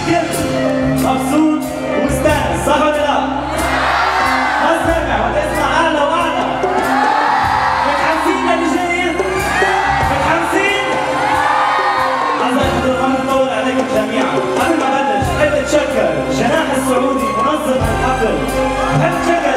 مبسوط ومستانس صح ولا لا؟ ما سامع ولا اسمع اعلى واعلى. متحمسين للي جاي؟ متحمسين؟ أعزائي ما نطول عليكم جميعا، قبل ما بلش بحب اتشكر جناح السعودي منظم الحفل، بحب اتشكر